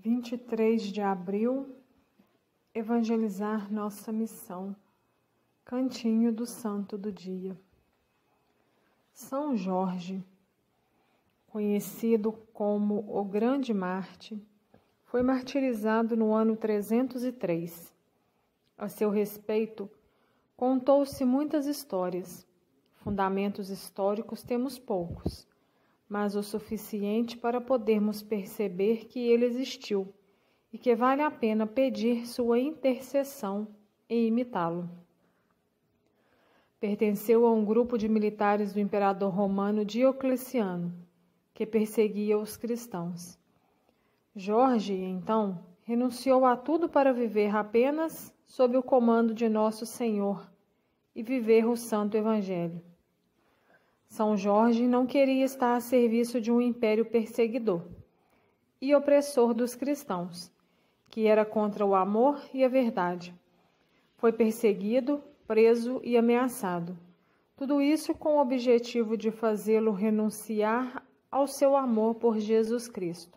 23 de abril, evangelizar nossa missão. Cantinho do Santo do Dia. São Jorge, conhecido como o Grande Marte, foi martirizado no ano 303. A seu respeito, contou-se muitas histórias. Fundamentos históricos temos poucos, mas o suficiente para podermos perceber que ele existiu e que vale a pena pedir sua intercessão e imitá-lo. Pertenceu a um grupo de militares do imperador romano Diocleciano, que perseguia os cristãos. Jorge, então, renunciou a tudo para viver apenas sob o comando de Nosso Senhor e viver o Santo Evangelho. São Jorge não queria estar a serviço de um império perseguidor e opressor dos cristãos, que era contra o amor e a verdade. Foi perseguido, preso e ameaçado. Tudo isso com o objetivo de fazê-lo renunciar ao seu amor por Jesus Cristo.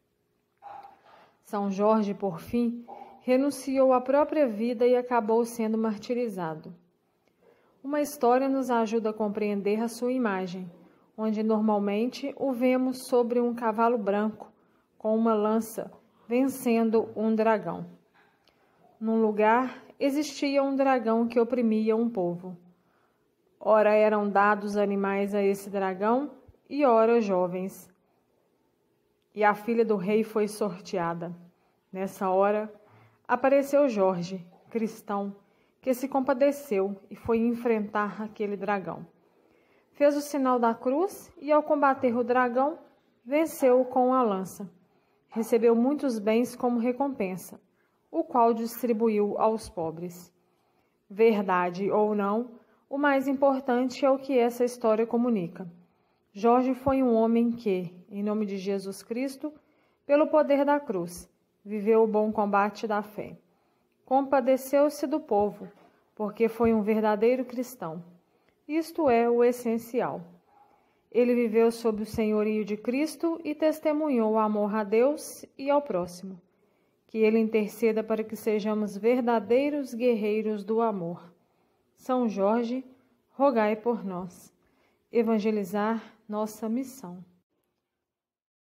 São Jorge, por fim, renunciou à própria vida e acabou sendo martirizado. Uma história nos ajuda a compreender a sua imagem, onde normalmente o vemos sobre um cavalo branco, com uma lança, vencendo um dragão. Num lugar, existia um dragão que oprimia um povo. Ora eram dados animais a esse dragão, e ora jovens. E a filha do rei foi sorteada. Nessa hora, apareceu Jorge, cristão, que se compadeceu e foi enfrentar aquele dragão. Fez o sinal da cruz e, ao combater o dragão, venceu-o com a lança. Recebeu muitos bens como recompensa, o qual distribuiu aos pobres. Verdade ou não, o mais importante é o que essa história comunica. Jorge foi um homem que, em nome de Jesus Cristo, pelo poder da cruz, viveu o bom combate da fé. Compadeceu-se do povo, porque foi um verdadeiro cristão. Isto é o essencial. Ele viveu sob o senhorio de Cristo e testemunhou o amor a Deus e ao próximo. Que ele interceda para que sejamos verdadeiros guerreiros do amor. São Jorge, rogai por nós. Evangelizar nossa missão.